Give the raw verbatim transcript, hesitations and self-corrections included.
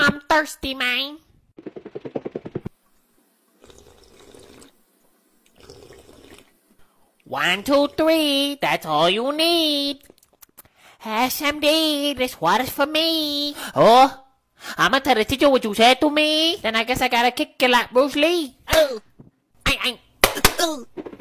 I'm thirsty, man. One, two, three, that's all you need. S M D, this water's for me. Oh, I'm not gonna teach you what you said to me. Then I guess I gotta kick you like Bruce Lee. Oh, I, I, oh.